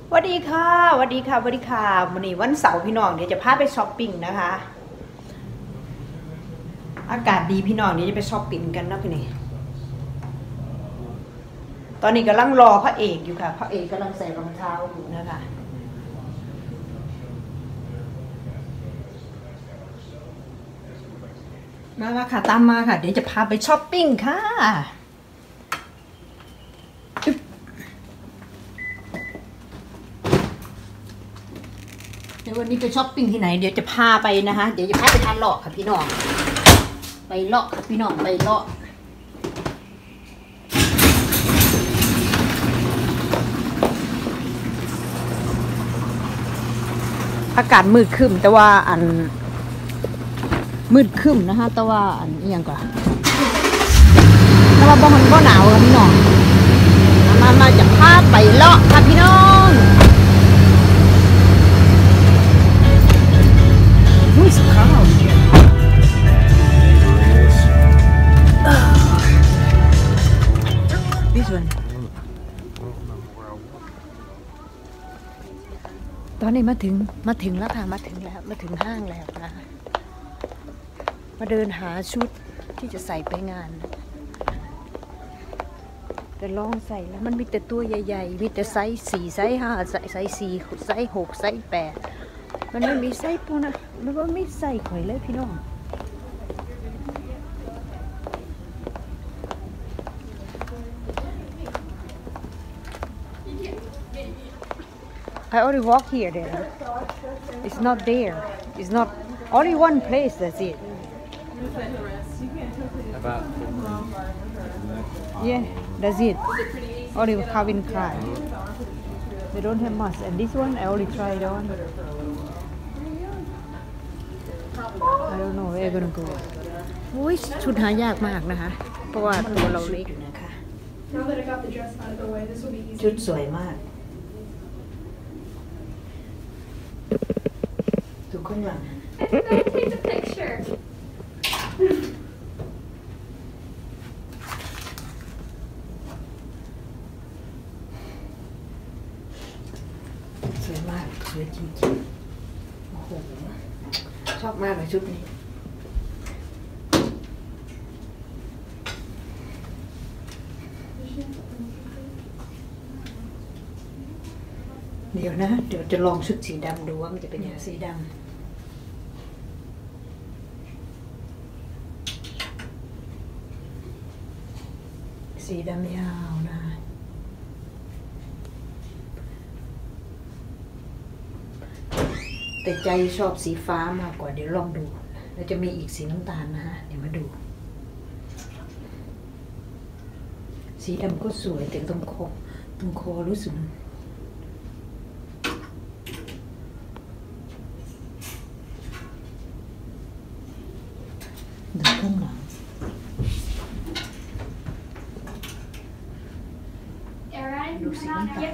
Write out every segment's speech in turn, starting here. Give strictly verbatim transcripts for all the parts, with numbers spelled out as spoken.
สวัสดีค่ะสวัสดีค่ะสวัสดีค่ะวันนี้วันเสาร์พี่น้องเดี๋ยวจะพาไปช้อปปิ้งนะคะอากาศดีพี่น้องเดี๋ยวจะไปช้อปปิ้งกันนะพี่นี่ตอนนี้กำลังรอพระเอกอยู่ค่ะพระเอกกำลังใส่รองเท้าอยู่นะคะมามาค่ะตามมาค่ะเดี๋ยวจะพาไปช้อปปิ้งค่ะเดี๋ยววันนี้ไปช้อปปิ้งที่ไหนเดี๋ยวจะพาไปนะคะเดี๋ยวจะพาไปทานเลาะค่ะพี่น้องไปเลาะค่ะพี่น้องไปเลาะอากาศมืดครึ้มแต่ว่าอันมืดครึ้มนะคะแต่ว่าอันนี้ยังก่อนแต่ว่าบ่มันบ่หนาวค่ะพี่น้องมามาจะพาไปเลาะค่ะพี่น้องWho's Carl? This one. ตอนนี้มาถึงมาถึงแล้วค่ะมาถึงแล้วมาถึงห้างแล้วนะมาเดินหาชุดที่จะใส่ไปงานแต่ลองใส่แล้วมันมีแต่ตัวใหญ่ๆมีแต่ไซส์สี่ไซส์ห้าไซส์สี่ไซส์หกไซส์แปดมันไม่มีไส้ปูนะมันว่าไม่ใส่ข่อยเลยพี่น้อง I already walk here there it's not there it's not only one place that's it yeah that's it only Calvin Klein they don't have much and this one I already tried on I don't know where I'm gonna go อุ้ยชุดหายากมากนะคะเพราะว่าตัวเราเล็กนะคะชุดสวยมากดูข้างหลังสวยมากสวยจริงๆโอ้โหชอบมากเลยชุดนี้เดี๋ยวนะเดี๋ยวจะลองชุดสีดำดูว่ามันจะเป็นยังไงสีดำสีดำยาวนะแต่ใจชอบสีฟ้ามากกว่าเดี๋ยวลองดูแล้วจะมีอีกสีน้ำตาลนะฮะเดี๋ยวมาดูสีดำก็สวยแต่ตรงคอตรงคอรู้สึกดูข้างหลังดูสีน้ำตาล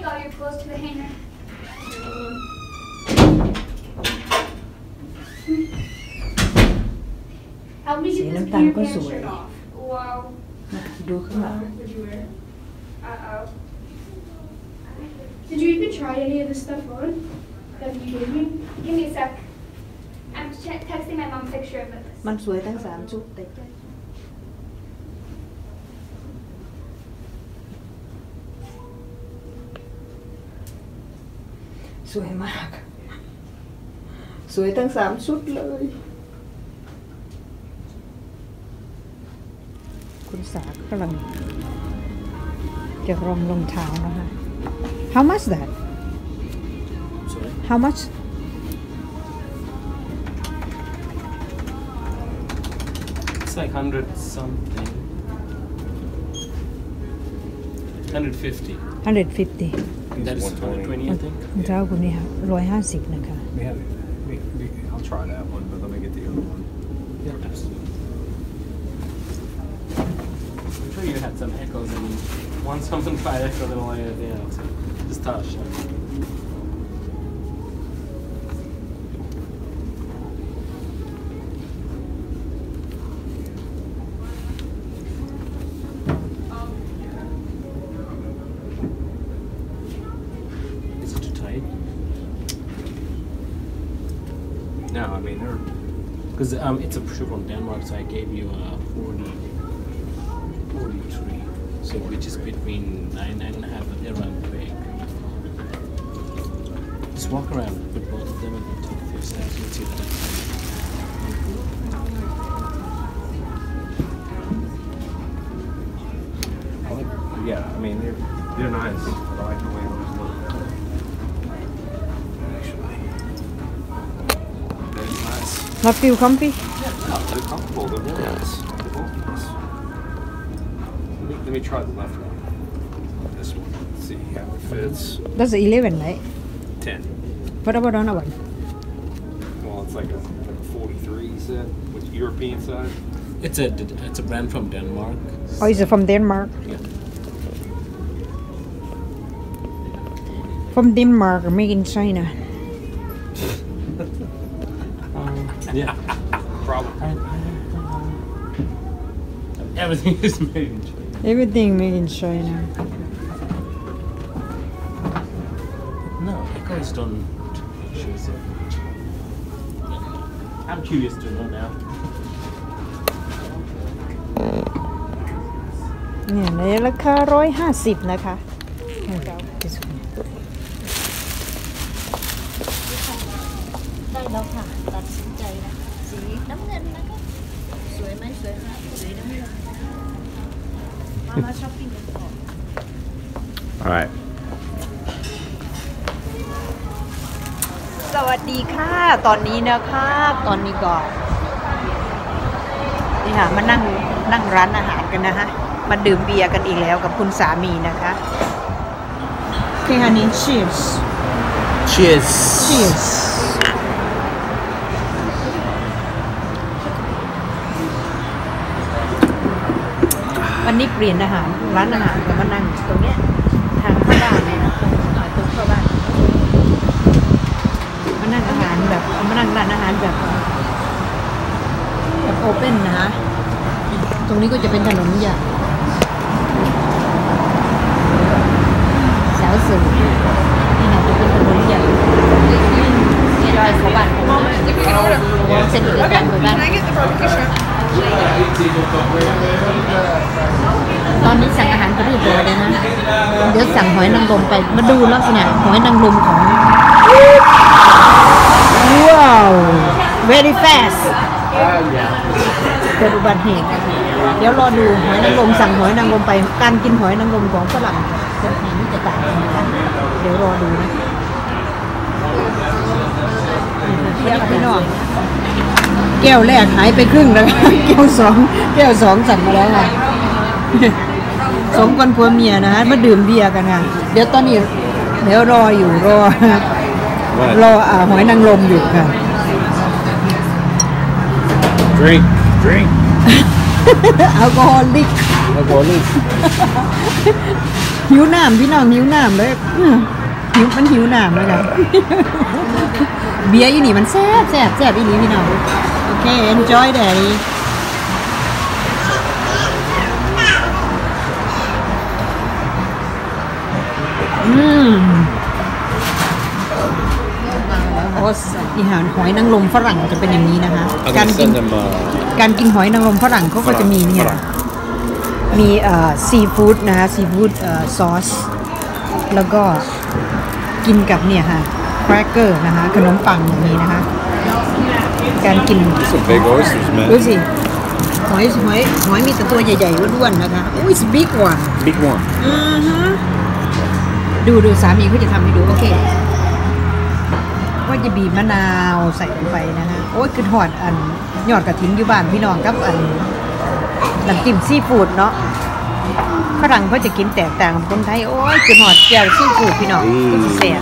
สีน้ำตาลก็สวยดูข้างหลัง Did you even try any of this stuff on that you gave me? Give me a sec. I'm texting my mom a picture of it. มันสวยทั้งสามชุดแต่สวยมากสวยทั้งสามชุดเลยคุณสากำลังจะรองรองเท้านะคะ How much that How much It's like hundred something hundred fifty hundred fifty That is hundred twenty I think รองเท้าคุณนี่ค่ะร้อยห้าสิบนะคะ We have, we, we, I'll try that one, but let me get the other one. Yeah, absolutely. I'm sure you had some echoes and one someone tried echo then all yeah, so just touch. เ No, I mean they're Because um, it's a shoe from Denmark, so I gave you a forty, forty-three. So which is between nine, nine and a half, but they're around big. Just walk around with both of them and take a few steps. You'll see that. I like, yeah, I mean they're they're nice, but I like the way those look. Actually, they're nice. Not feel comfy? No, they're comfortable. They're really nice. They're both nice. Let me, let me try the left one. This one. Let's see how it fits. That's the eleven, right? Ten. What about another one? Well, it's like a, like a forty-three. You said with European size. It's a it's a brand from Denmark. Or is it from Denmark? Yeah. From Denmark or made in China? Um, yeah. Probably. Everything is made in China. Everything made in China. No, Echoes don't shoes it. I'm curious to know now. เนี่ยในราคาร้อยห้าสิบนะคะได้แล้วค่ะ ตัดสินใจนะ สีน้ำเงินนะคะ สวยไหมสวยค่ะสวยน้ำเงินมามาช้อปปิ้งกันก่อน All right. สวัสดีค่ะ ตอนนี้นะคะตอนนี้ก็นี่ค่ะมานั่งนั่งร้านอาหารกันนะฮะมาดื่มเบียร์กันอีกแล้วกับคุณสามีนะคะโอเคค่ะนี้ cheers Cheers. cheers วันนี้เปลี่ยนอาหารร้านอาหารก็มานั่งตรงเนี้ยทางเข้าบ้านเลยนะตรงตรงเข้าบ้านมานั่งอาหารแบบมานั่งร้านอาหารแบบแบบโอเพ่นนะฮะตรงนี้ก็จะเป็นถนนใหญ่สาวสื่อนี่นะจะเป็นถนนใหญ่ย่อยเข้าบ้านเส้นเดินทางไปบ้านตอนนี้สั่งอาหารก็เรียบร้อยเลยนะเดี๋ยวสั่งหอยนางรมไปมาดูลักษณะหอยนางรมของว้าว very fast เกิดอุบัติเหตุเดี๋ยวรอดูหอยนางรมสั่งหอยนางรมไปการกินหอยนางรมของฝรั่งคนไทยนี่จะต่างกันนะคะเดี๋ยวรอดูนะเดี๋ยวพี่น้องแก้วแรกหายไปครึ่งแล้วแก้วสองแก้วสองสั่งมาแล้วค่ะสองคนผัวเมียนะฮะมาดื่มเบียร์กันค่ะเดี๋ยวตอนนี้เดี๋ยวรออยู่รอรออ่าหอยนางรมอยู่ค่ะ Drink. Drink. แอลกอฮอลิก Alcoholic. หิวน้ำพี่น้องหิวน้ำเลยหิวมันหิวน้ำเลยค่ะ เบียร์อยู่นี่มันแซ่บแซ่บแซ่บอีนี่พี่น้องโอเค enjoy daddy อืมโอ้อีหารหอยนางรมฝรั่งจะเป็นอย่างนี้นะคะ I'm การ gonna กิน send them. Uh, การกินหอยนางรมฝรั่งเขาก็จะมีเนี่ย มีเอ่อซีฟู้ดนะคะซีฟู้ดเอ่อซอสแล้วก็กินกับเนี่ยค่ะแครกเกอร์นะคะขนมปังอย่างนี้นะคะการกิน some big oysters, ดู man. สิหอยหอยหอยมีแต่ตัวใหญ่ๆอ้วนๆนะคะอุ้ย big one Big one. อือฮะดูดูสามีเขาจะทำให้ดูโอเคก็จะบีบมะนาวใส่ลงไปนะคะโอ้ยคือหอดอันยอดกระถิ่นอยู่บ้านพี่น้องกับอันน้ำจิ้มซีฟู้ดเนาะฝรั่งเขาจะกินแตกต่างกับคนไทยโอ้ยคือหอดแก้วซีฟู้ดพี่น้องก็จะแซ่บ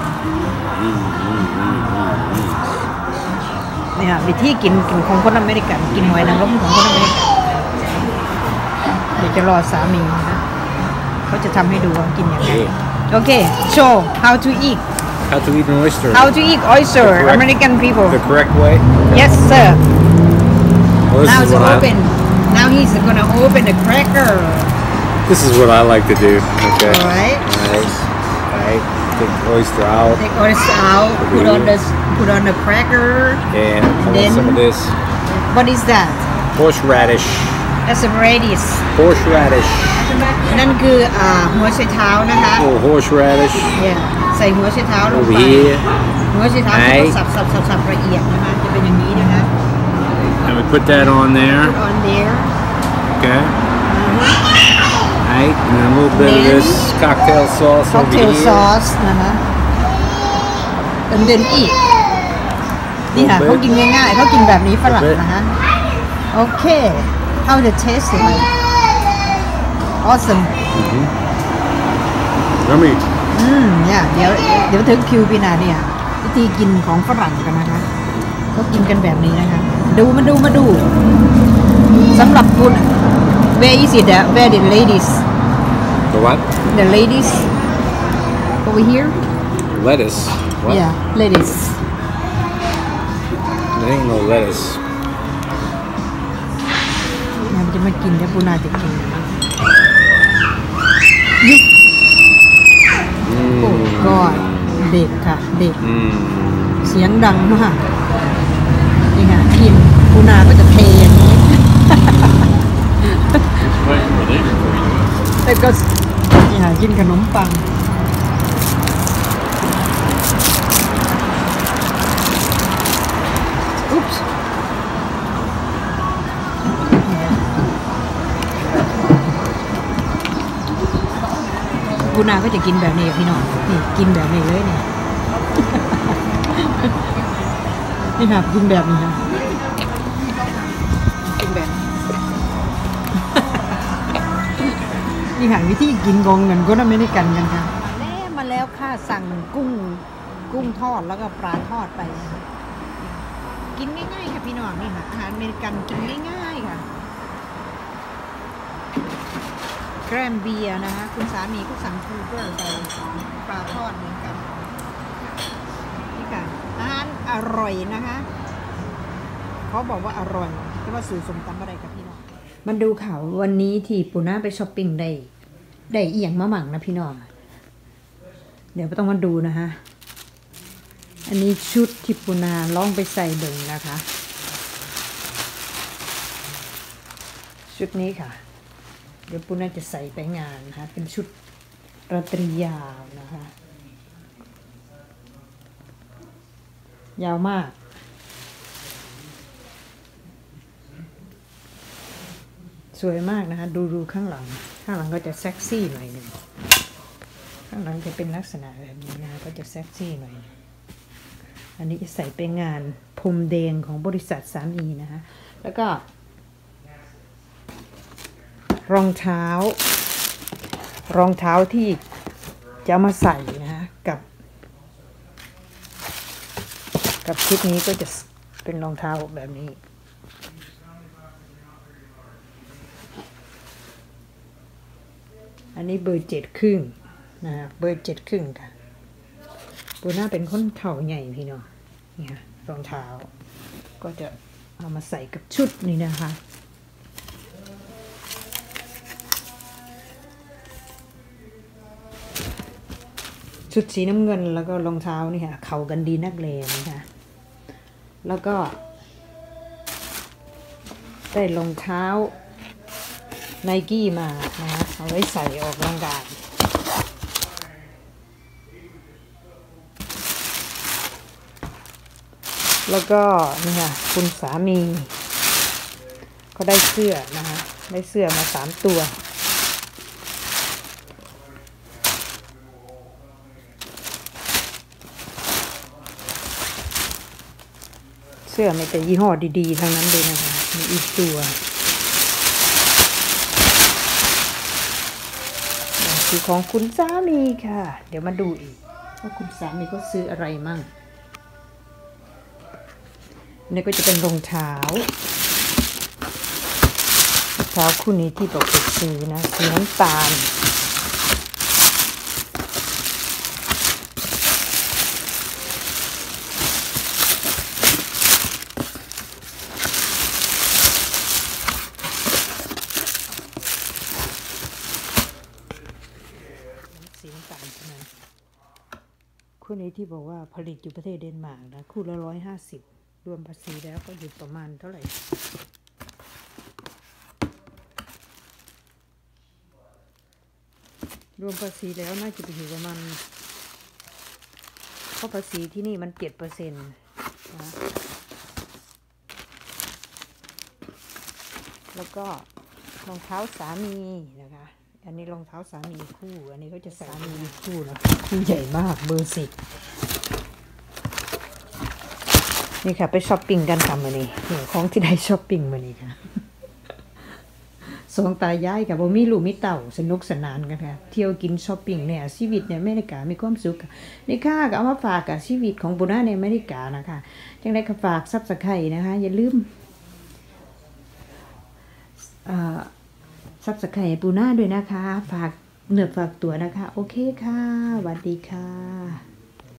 นี่ค่ะวิธีกินกินของคนอเมริกันกินหอยนางรมของคนอเมริกันเดี๋ยวจะรอสามีนะคะเขาจะทำให้ดูว่ากินอย่างไรโอเค show how to eat How to eat an oyster? how to eat oyster The correct- American people The correct way? yes sir Well, this now is it's what I- open now he's gonna open the cracker This is what I like to do. Okay. Alright. Alright. Alright. take take the oyster out. Take oyster out. Put on the put on the cracker. And I want Then- some of this What is that? horseradish. That's a radish. Horseradish. นั่นคืออ่าหัวไชเท้านะคะ Oh, horseradish. เนี่ยใส่หัวไชเท้าลง Over ไป here. หัวไชเท้าที่เขาสับสับสับสับละเอียดนะคะจะเป็นอย่างนี้นะคะ And we put that on there. Put on there Okay. Right. And then a little bit of this cocktail sauce over cocktail here. sauce นะคะ and then eat นี่ค่ะ Little bit. เขากินง่ายๆเขากินแบบนี้ฝรั่งนะคะโอเค how the taste like awesome Yummy. อืมเนี่ยเดี๋ยวเดี๋ยวถึงคิวพี่นาเนี่ยวิธีกินของฝรั่งกันนะคะเขากินกันแบบนี้นะคะดูมาดูมาดูสำหรับคุณ where is it at? Where the ladies The what? the ladies over here Lettuce. What? yeah ladies There ain't no lettuce. เนี่ยมันจะมากินเนี่ยปูนาจะกินยุบโอ้ก็เด็กค่ะเด็ก Mm. เสียงดังมากนี่ค่ะกินปูนาก็จะเทอย่างนี้ แล้วก็นี่ค่ะกินขนมปังอุ๊บปูนาก็จะกินแบบนี้กับพี่น้องนี่กินแบบนี้เลยเนี่ย นี่ค่ะกินแบบนี้ค่ะกินแบบ นี่ค่ะวิธีกินกองเงินก็อเมริกันกันค่ะแล่มาแล้วค่ะสั่งกุ้งกุ้งทอดแล้วก็ปลาทอดไปนะคะกินง่ายๆค่ะพี่น้องนี่ค่ะอาหารอเมริกันกินง่ายๆค่ะแกรมเบียร์นะคะคุณสามีก็สั่งคูเบอร์ไปปลาทอดเหมือนกันนี่ค่ะอาหารอร่อยนะคะเขาบอกว่าอร่อยแต่ว่าสื่อสมตำอะไรกับพี่น้องมันดูข่าววันนี้ที่ปูน่าไปช้อปปิ้งได้ได้เอียงมาหมั่งนะพี่น้องเดี๋ยวต้องมาดูนะคะอันนี้ชุดที่ปูนาลองไปใส่เบิ่งนะคะ ชุดนี้ค่ะเดี๋ยวปูนาจะใส่ไปงานนะคะเป็นชุดราตรียาวนะคะ ยาวมากสวยมากนะคะดูดูข้างหลังข้างหลังก็จะเซ็กซี่หน่อยหนึ่งข้างหลังจะเป็นลักษณะแบบนี้นะคะก็จะเซ็กซี่หน่อยอันนี้จะใส่ไปงานพรมแดงของบริษัทสามีนะคะแล้วก็รองเท้ารองเท้าที่จะมาใส่นะคะกับกับชุดนี้ก็จะเป็นรองเท้าแบบนี้อันนี้เบอร์เจ็ดครึ่งนะเบอร์เจ็ดครึ่งค่ะปูน่าเป็นคนเข่าใหญ่พี่น้องนี่ค่ะรองเท้าก็จะเอามาใส่กับชุดนี้นะคะชุดสีน้ำเงินแล้วก็รองเท้านี่ค่ะเข้ากันดีนักเลงนะคะแล้วก็ได้รองเท้าไนกี้มานะคะเอาไว้ใส่ออกกำลังกายแล้วก็นี่ค่ะคุณสามีก็ได้เสื้อนะคะได้เสื้อมาสามตัวเสื้อไม่แต่ยี่ห้อดีๆทั้งนั้นเลยนะคะมีอีกตัวคือของคุณสามีค่ะเดี๋ยวมาดูอีกว่าคุณสามีเขาซื้ออะไรมั่งนี่ก็จะเป็นรองเท้ารองเท้าคู่นี้ที่บอกไปซื้อนะสีน้ำตาลสีน้ำตาลใช่ไหมคนนี้ที่บอกว่าผลิตอยู่ประเทศเดนมาร์กนะคู่ละร้อยห้าสิบรวมภาษีแล้วก็อยู่ประมาณเท่าไหร่รวมภาษีแล้วน่าจะไปอยู่ประมาณเพราะภาษีที่นี่มันเจ็ดเปอร์เซ็นต์นะแล้วก็รองเท้าสามีนะคะอันนี้รองเท้าสามีคู่อันนี้เขาจะสามีคู่นะคู่ใหญ่มากเบอร์สิบนี่ค่ะไปช้อปปิ้งกันค่ะมื้อนี้เนี่ยของที่ได้ช้อปปิ้งมื้อนี้ค่ะสองตายายกับบ่มีลูกมีเต่าสนุกสนานกันค่ะเที่ยวกินช้อปปิ้งเนี่ยชีวิตเนี่ยอเมริกามีความสุขนี่ค่ะก็เอามาฝากกับชีวิตของปุณณะในอเมริกานะคะจังได๋ก็ฝาก Subscribe นะคะอย่าลืมอ่า Subscribe ปูน่าด้วยนะคะฝากเนื้อฝากตัวนะคะโอเคค่ะสวัสดีค่ะ